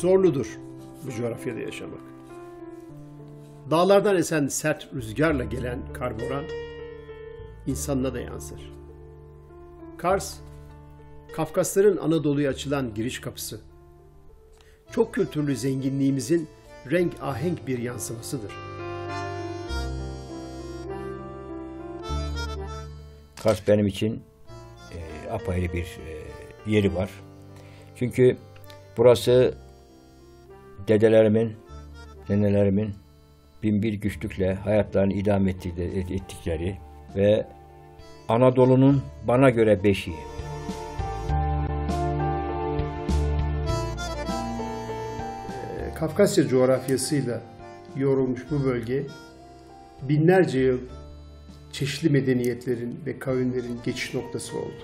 Zorludur bu coğrafyada yaşamak. Dağlardan esen sert rüzgarla gelen karboran insanına da yansır. Kars, Kafkasların Anadolu'ya açılan giriş kapısı. Çok kültürlü zenginliğimizin renk ahenk bir yansımasıdır. Kars benim için apayrı bir yeri var. Çünkü burası dedelerimin, nenelerimin binbir güçlükle hayatlarını idame ettikleri ve Anadolu'nun bana göre beşiği. Kafkasya coğrafyasıyla yoğrulmuş bu bölge binlerce yıl çeşitli medeniyetlerin ve kavimlerin geçiş noktası oldu.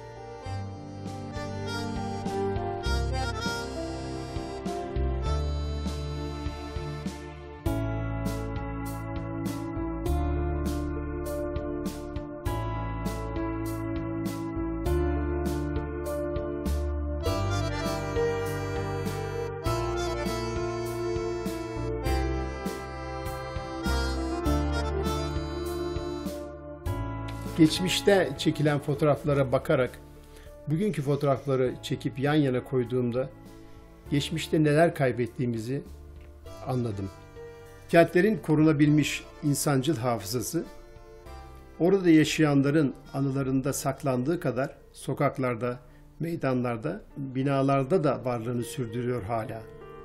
Geçmişte çekilen fotoğraflara bakarak bugünkü fotoğrafları çekip yan yana koyduğumda geçmişte neler kaybettiğimizi anladım. Kentlerin korunabilmiş insancıl hafızası orada yaşayanların anılarında saklandığı kadar sokaklarda, meydanlarda, binalarda da varlığını sürdürüyor hala.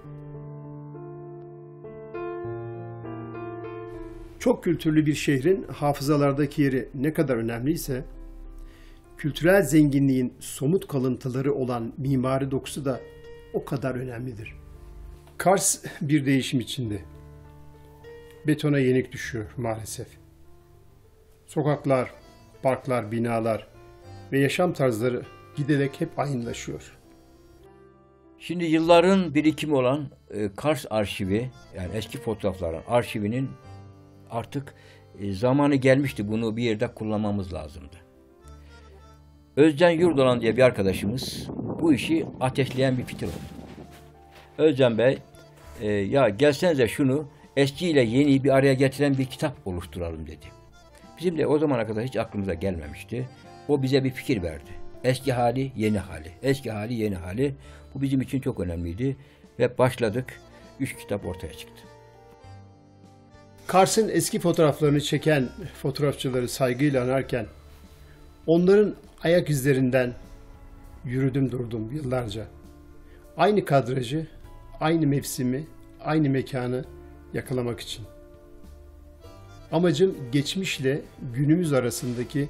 Çok kültürlü bir şehrin hafızalardaki yeri ne kadar önemliyse, kültürel zenginliğin somut kalıntıları olan mimari dokusu da o kadar önemlidir. Kars bir değişim içinde. Betona yenik düşüyor maalesef. Sokaklar, parklar, binalar ve yaşam tarzları giderek hep aynılaşıyor. Şimdi yılların birikimi olan Kars arşivi, yani eski fotoğrafların arşivinin artık zamanı gelmişti, bunu bir yerde kullanmamız lazımdı. Özcan Yurdalan diye bir arkadaşımız bu işi ateşleyen bir fikir oldu. Özcan Bey, ya gelsenize şunu eskiyle yeniyi bir araya getiren bir kitap oluşturalım dedi. Bizim de o zamana kadar hiç aklımıza gelmemişti. O bize bir fikir verdi. Eski hali, yeni hali. Eski hali, yeni hali. Bu bizim için çok önemliydi. Ve başladık. 3 kitap ortaya çıktı. Kars'ın eski fotoğraflarını çeken fotoğrafçıları saygıyla anarken onların ayak izlerinden yürüdüm durdum yıllarca. Aynı kadrajı, aynı mevsimi, aynı mekanı yakalamak için. Amacım geçmişle günümüz arasındaki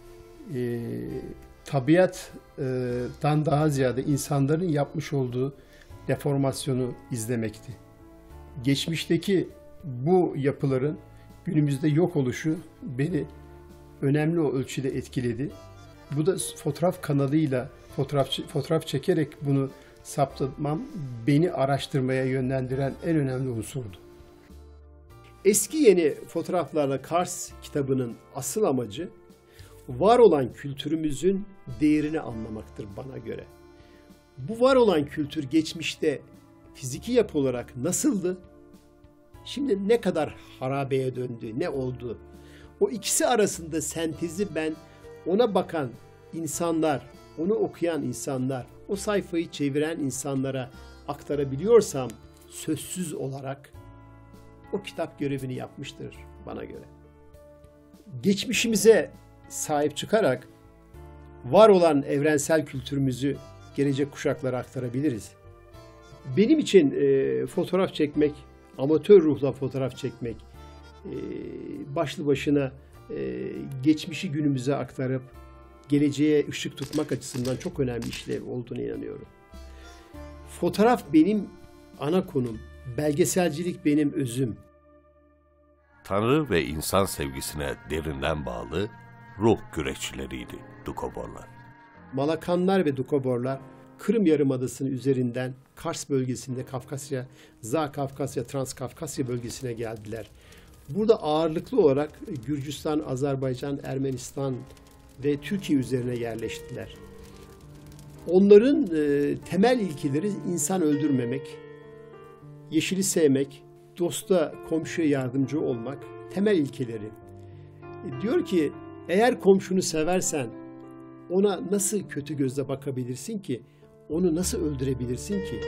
tabiattan daha ziyade insanların yapmış olduğu deformasyonu izlemekti. Geçmişteki bu yapıların günümüzde yok oluşu beni önemli ölçüde etkiledi. Bu da fotoğraf kanalıyla fotoğraf çekerek bunu saptamam beni araştırmaya yönlendiren en önemli unsurdu. Eski yeni fotoğraflarla Kars kitabının asıl amacı var olan kültürümüzün değerini anlamaktır bana göre. Bu var olan kültür geçmişte fiziki yapı olarak nasıldı? Şimdi ne kadar harabeye döndü, ne oldu? O ikisi arasında sentezi ben ona bakan insanlar, onu okuyan insanlar, o sayfayı çeviren insanlara aktarabiliyorsam sözsüz olarak o kitap görevini yapmıştır bana göre. Geçmişimize sahip çıkarak var olan evrensel kültürümüzü gelecek kuşaklara aktarabiliriz. Benim için fotoğraf çekmek, amatör ruhla fotoğraf çekmek, başlı başına geçmişi günümüze aktarıp geleceğe ışık tutmak açısından çok önemli işlev olduğunu inanıyorum. Fotoğraf benim ana konum, belgeselcilik benim özüm. Tanrı ve insan sevgisine derinden bağlı ruh güreşçileriydi Dukoborlar. Malakanlar ve Dukoborlar Kırım Yarımadası'nın üzerinden Kars bölgesinde Kafkasya, Zakafkasya, Transkafkasya bölgesine geldiler. Burada ağırlıklı olarak Gürcistan, Azerbaycan, Ermenistan ve Türkiye üzerine yerleştiler. Onların temel ilkeleri insan öldürmemek, yeşili sevmek, dosta, komşuya yardımcı olmak temel ilkeleri. Diyor ki eğer komşunu seversen ona nasıl kötü gözle bakabilirsin ki? Onu nasıl öldürebilirsin ki?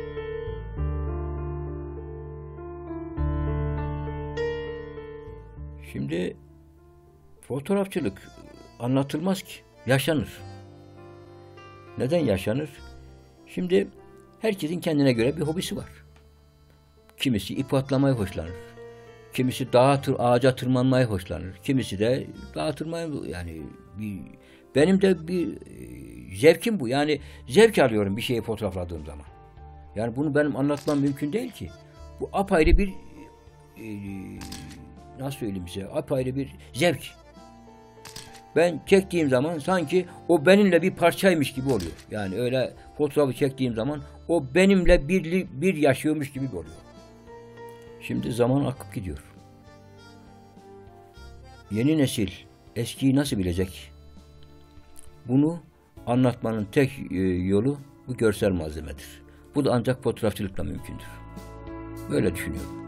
Şimdi fotoğrafçılık anlatılmaz ki. Yaşanır. Neden yaşanır? Şimdi herkesin kendine göre bir hobisi var. Kimisi ip atlamayı hoşlanır. Kimisi ağaca tırmanmayı hoşlanır. Kimisi de dağa tırmanmayı, yani benim de bir zevkim bu. Yani zevk alıyorum bir şeyi fotoğrafladığım zaman. Yani bunu benim anlatmam mümkün değil ki. Bu apayrı bir nasıl söyleyeyim size, apayrı bir zevk. Ben çektiğim zaman sanki o benimle bir parçaymış gibi oluyor. Yani öyle fotoğrafı çektiğim zaman o benimle bir yaşıyormuş gibi oluyor. Şimdi zaman akıp gidiyor. Yeni nesil eskiyi nasıl bilecek? Bunu anlatmanın tek yolu bu görsel malzemedir. Bu da ancak fotoğrafçılıkla mümkündür. Böyle düşünüyorum.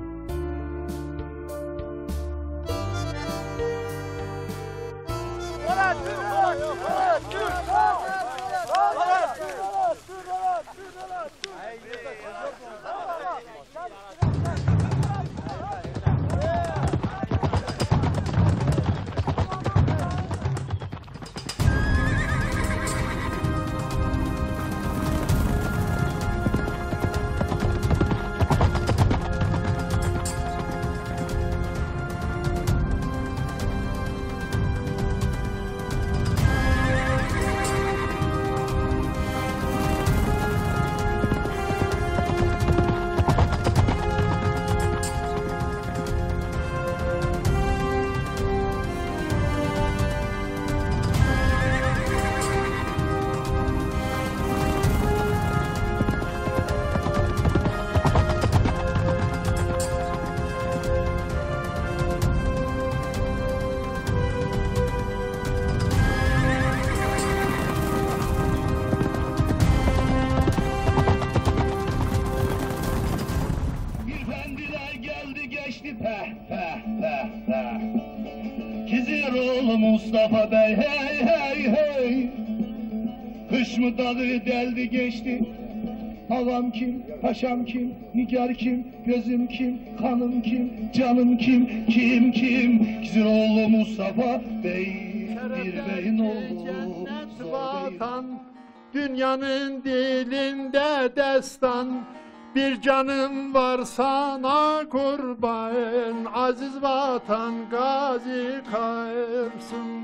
Kiziroğlu Mustafa Bey hey hey hey. Kış mı dağı deldi geçti. Havam kim, paşam kim, nigar kim, gözüm kim, kanım kim, canım kim, kim kim? Kiziroğlu Mustafa Bey, bir beyin oğlu vatan, dünyanın dilinde destan. Bir canım var sana kurban, aziz vatan gazi kaırsın.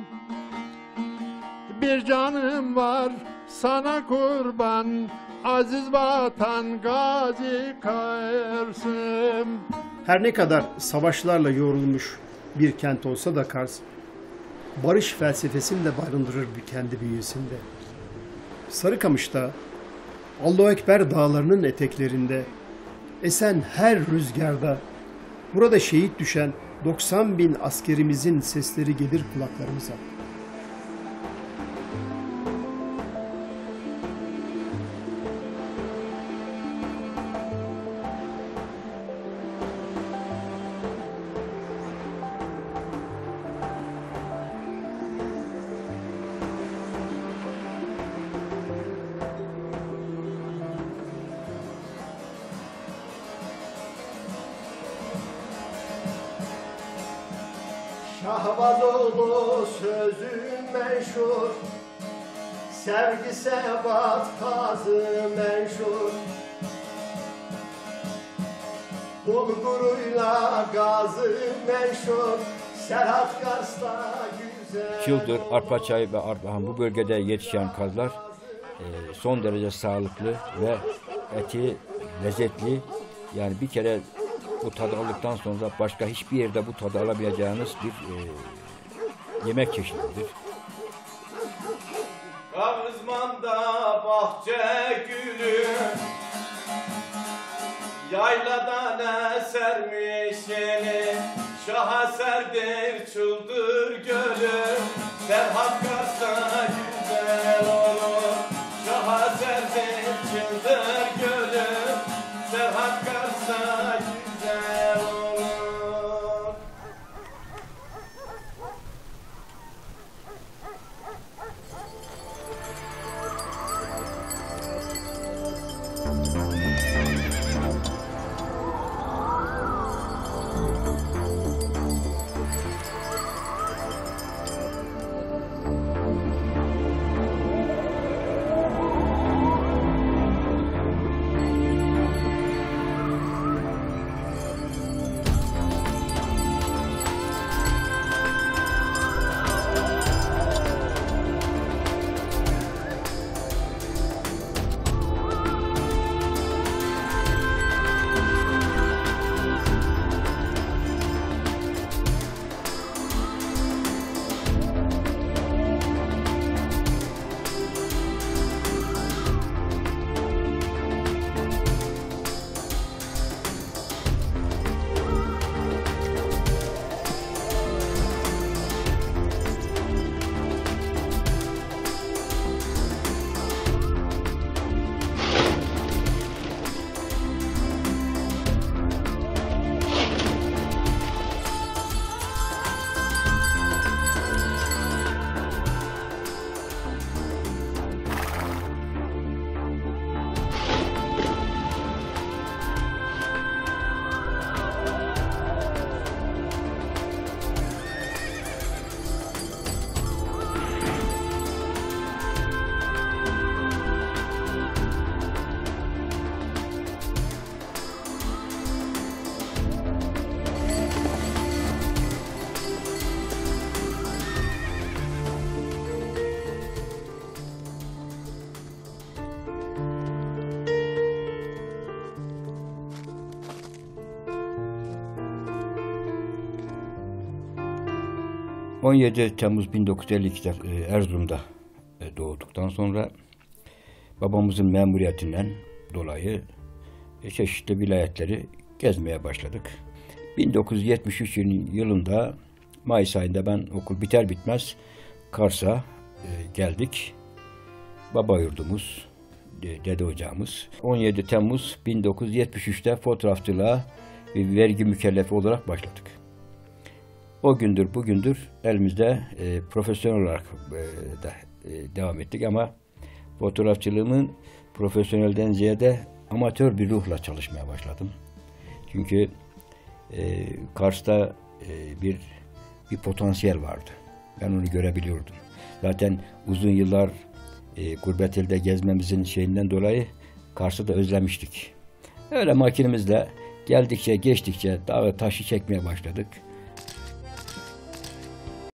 Bir canım var sana kurban, aziz vatan gazi kaırsın. Her ne kadar savaşlarla yoğrulmuş bir kent olsa da Kars, barış felsefesini de barındırır bir kendi bünyesinde. Sarıkamış'ta, Allahu Ekber dağlarının eteklerinde, esen her rüzgarda, burada şehit düşen 90.000 askerimizin sesleri gelir kulaklarımıza. Şahbazoğlu sözü meşhur, sevgi sebat kazı menşur. Bulguruyla gazı menşur, Serhat Kars'ta güzel. Çıldır, Arpaçay ve Ardahan bu bölgede yetişen kazlar son derece sağlıklı ve eti lezzetli. Yani bir kere bu tadı aldıktan sonra başka hiçbir yerde bu tadı alabileceğiniz bir yemek çeşididir. Kavızmanda bahçe gülü, yayladan esermiş yeni, şaheserdir çıldır gölü, Serhat Kars'ta güzel olur. Şaheserdir çıldır gölü, Serhat Kars'ta 17 Temmuz 1952'de Erzurum'da doğduktan sonra babamızın memuriyetinden dolayı çeşitli vilayetleri gezmeye başladık. 1973 yılında Mayıs ayında ben okul biter bitmez Kars'a geldik. Baba yurdumuz, dede ocağımız. 17 Temmuz 1973'te fotoğrafçılığa vergi mükellefi olarak başladık. O gündür bugündür elimizde profesyonel olarak da devam ettik ama fotoğrafçılığımın profesyonelden ziyade amatör bir ruhla çalışmaya başladım. Çünkü Kars'ta bir potansiyel vardı. Ben onu görebiliyordum. Zaten uzun yıllar gurbet elde gezmemizin şeyinden dolayı Kars'ı da özlemiştik. Öyle makinemizle geldikçe geçtikçe dağı taşı çekmeye başladık.